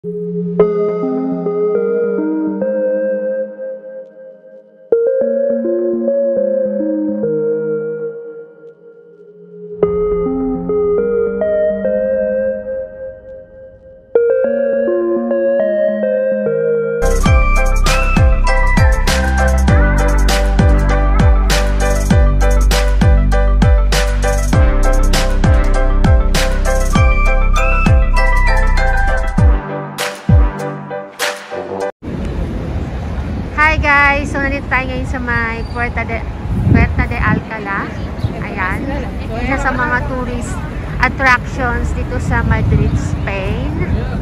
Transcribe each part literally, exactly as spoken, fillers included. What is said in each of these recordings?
Hi guys! So nandito tayo ngayon sa may Puerta de, Puerta de Alcalá. Ayan. Isa sa mga tourist attractions dito sa Madrid, Spain.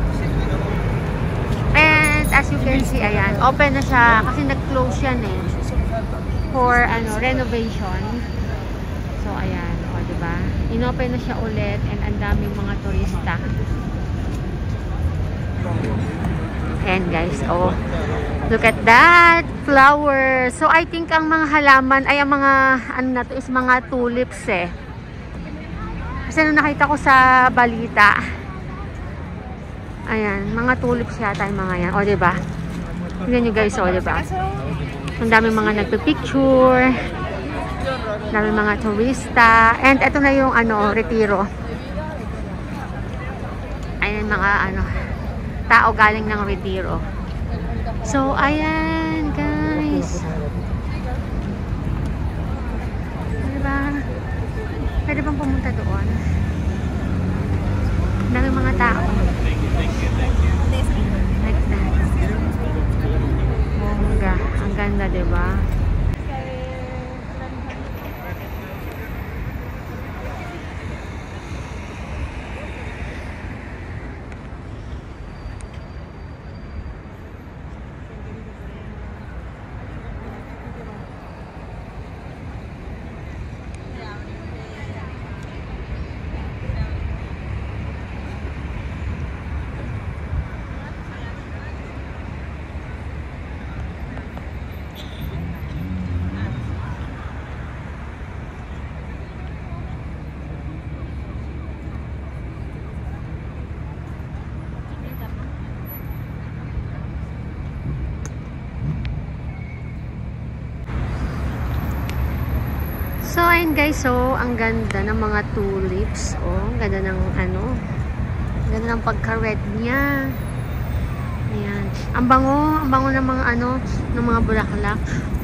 And as you can see, ayan, open na siya kasi nag-close yan eh for ano, renovation. So ayan, o diba? In-open na siya ulit and ang daming mga turista. Ayan guys, oh. Look at that! Flowers! So, I think ang mga halaman ay ang mga, ano na to, is mga tulips eh. Kasi nung nakita ko sa balita, ayan, mga tulips yata yung mga yan. O, diba? Tignan nyo guys, o, diba? Ang daming mga nagpipicture. Ang daming mga turista. And ito na yung, ano, retiro. Ayan, mga, ano, tao galing ng retiro. So, ayan, guys. Diba? Pwede bang pumunta doon? Daming mga tao. Like that. Bongga. Ang ganda, diba? So, ayun guys, so, ang ganda ng mga tulips. Oh, ang ganda ng, ano, ang ganda ng pagka-red niya. Ayan. Ang bango, ang bango ng mga, ano, ng mga bulaklak.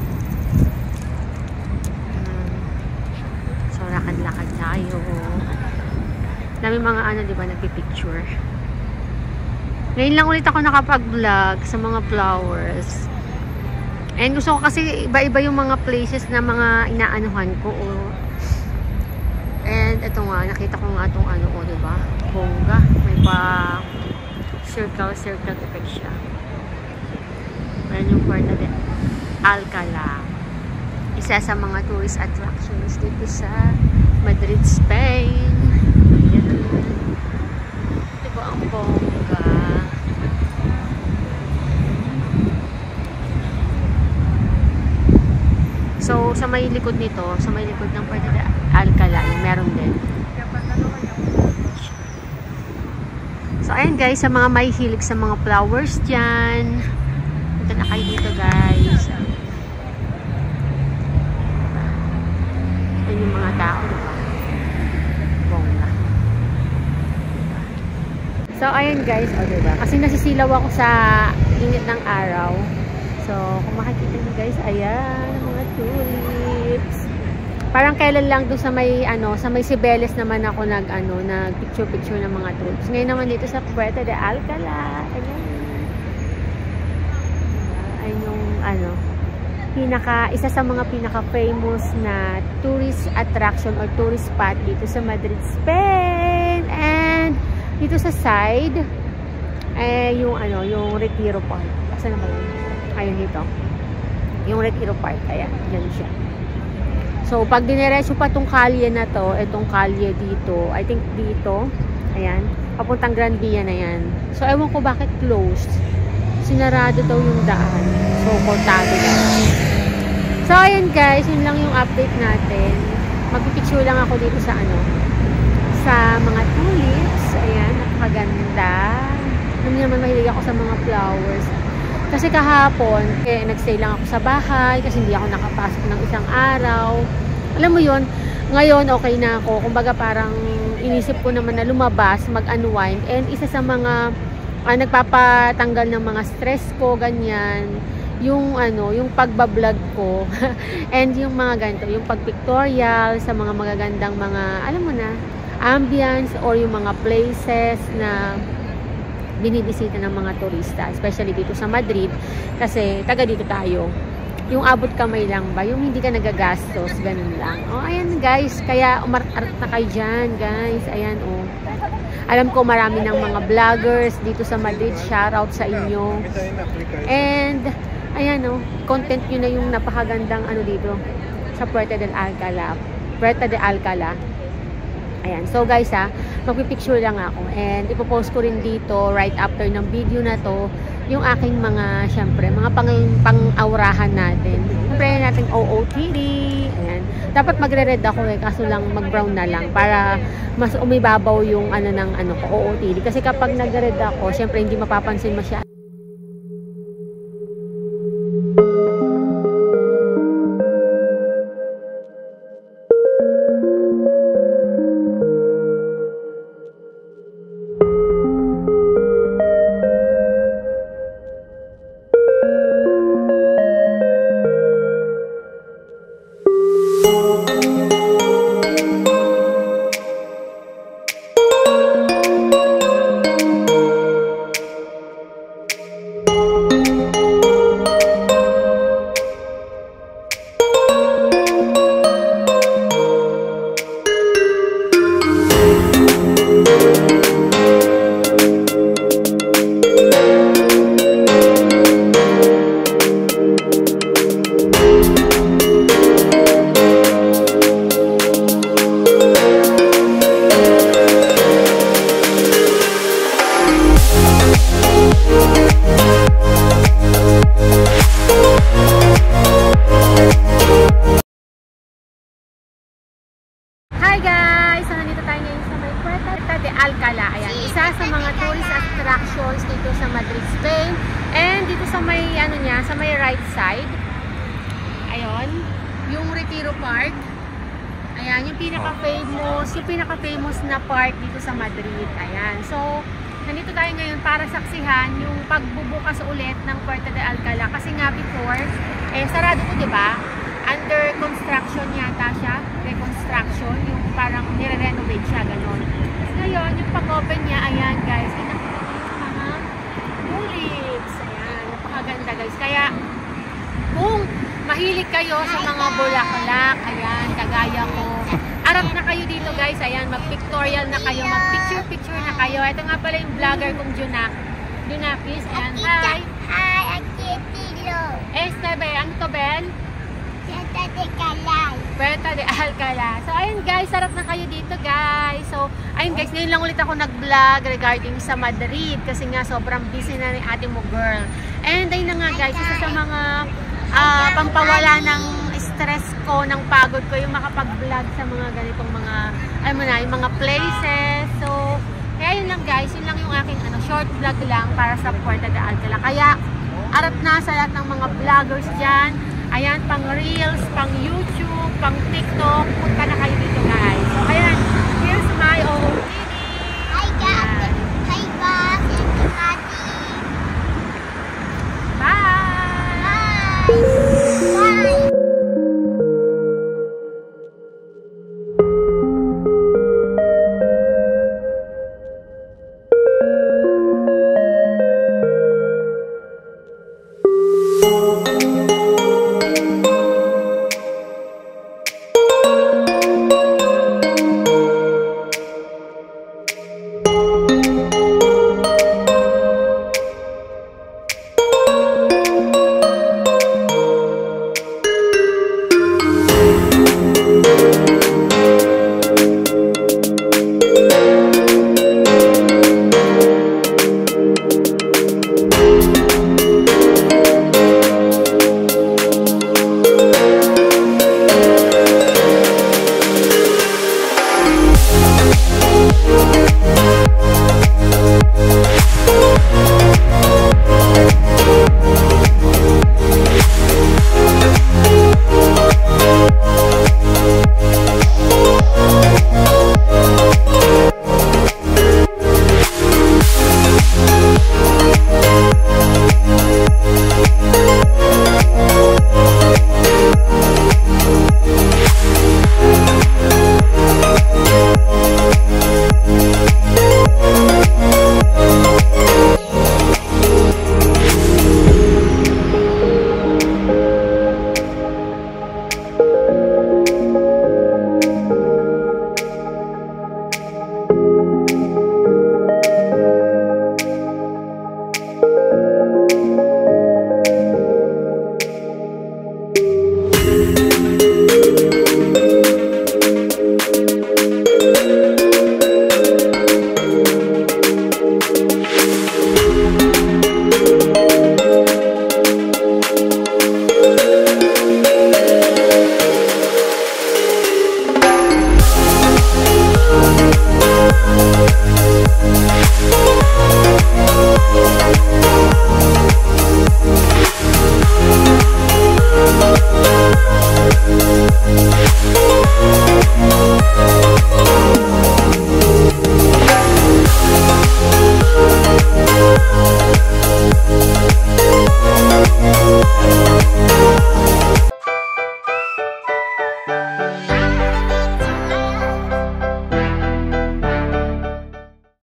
Ayan. So, lakad-lakad tayo. Dami mga, ano, di ba, nagpipicture. Ngayon lang ulit ako nakapag-vlog sa mga flowers. And gusto ko kasi iba-iba yung mga places na mga inaanuhan ko. Oh. And ito nga, nakita ko nga itong ano ko, diba? Bongga. May pa circle-circle effect siya. Ayan yung Puerta de Alcalá. Isa sa mga tourist attractions dito sa Madrid, Spain. Ayan. Diba ang bongga? So, sa may likod nito, sa may likod ng Puerta de Alcalá, meron din. So, ayan guys, sa mga may hilig sa mga flowers dyan. Punta na kayo dito guys. Ayan yung mga tao, diba? Bongga. So, ayan guys, o diba? Kasi nasisilaw ako sa init ng araw. So, kung makikita nyo guys, ayan, mga tulips. Parang kailan lang doon sa may, ano, sa may Cibeles naman ako nag, ano, nag picture-picture ng mga tulips. Ngayon naman dito sa Puerta de Alcalá. Ayan. Ayan yung, ano, pinaka, isa sa mga pinaka-famous na tourist attraction or tourist spot dito sa Madrid, Spain. And, dito sa side, eh, yung, ano, yung Retiro Park. Saan na ba yun? Ayun dito. Yung Retiro Park. Ayan. Yan siya. So, pag dinerecho pa itong kalye na to, itong kalye dito, I think dito, ayan, papuntang Gran Via na yan. So, ewan ko bakit closed. Sinarado daw yung daan. So, kortado daw. So, ayan guys, yun lang yung update natin. Magpipicture lang ako dito sa ano, sa mga tulips. Ayan, napakaganda. Alam niyo naman, mahilig ako sa mga flowers. Kasi kahapon, eh, nag-stay lang ako sa bahay kasi hindi ako nakapasok ng isang araw. Alam mo yun, ngayon okay na ako. Kumbaga parang inisip ko naman na lumabas, mag-unwind. And isa sa mga uh, nagpapatanggal ng mga stress ko, ganyan, yung ano, yung pagbablog ko. And yung mga ganito, yung pagpictorial sa mga magagandang mga, alam mo na, ambience or yung mga places na binibisita ng mga turista, especially dito sa Madrid kasi taga dito tayo. Yung abot kamay lang ba, yung hindi ka nagagastos, ganun lang. Oh, ayan guys, kaya umart-art na kayo dyan guys, ayan oh. Alam ko marami ng mga vloggers dito sa Madrid, shoutout sa inyo. And ayan oh, content nyo na yung napakagandang ano dito sa Puerta del Alcalá. Puerta de Alcalá. Ayan, so guys ha, magpipicture lang ako and ipopost ko rin dito right after ng video na to yung aking mga, syempre, mga pang, pang-aurahan natin. Syempre natin O O T D. Ayan. Dapat magre-red ako eh, kaso lang mag-brown na lang para mas umibabaw yung ano ng ano ko, O O T D. Kasi kapag nag-red ako, syempre hindi mapapansin masyado. Hi guys! So, nandito tayo ngayon sa may Puerta de Alcalá. Ayan, isa sa mga tourist attractions dito sa Madrid, Spain. And dito sa may, ano niya, sa may right side. Ayun, yung Retiro Park. Ayan, yung pinaka-famous, yung pinaka-famous na park dito sa Madrid. Ayan, so, nandito tayo ngayon para saksihan yung pagbubukas ulit ng Puerta de Alcalá. Kasi nga before, eh, sarado ko, di ba? Under construction yata siya, reconstruction, yung parang nire-renovate siya, gano'n. Ngayon, yung pag-open niya, ayan guys, pinakita niyo yung mga tulips. Ayan, napakaganda guys. Kaya, kung mahilig kayo sa mga bulaklak, ayan, kagaya ko, arap na kayo dito guys, ayan, mag-pictorial na kayo, mag-picture-picture na kayo. Ito nga pala yung vlogger kong Junak. Junakis, ayan, hi! Hi, aquí Tilo. Este, be, ano to, Ben? Puerta de Alcalá. Puerta de Alcalá. So, ayun guys, sarap na kayo dito guys. So, ayun guys, ngayon lang ulit ako nag-vlog regarding sa Madrid kasi nga sobrang busy na ni ate mo girl. And ayun na nga guys, isa sa mga uh, pampawala ng stress ko, ng pagod ko, yung makapag-vlog sa mga ganitong mga, alam mo na, yung mga places. So, kaya yun lang guys, yun lang yung aking ano, short vlog lang para sa Puerta de Alcalá. Kaya, arap na sa lahat ng mga vloggers dyan. Ayan, pang Reels, pang YouTube, pang TikTok, punta na kayo dito guys. So, ayan, here's my O O T D. Hi guys. Hi boss. Bye! Bye. Bye. Bye.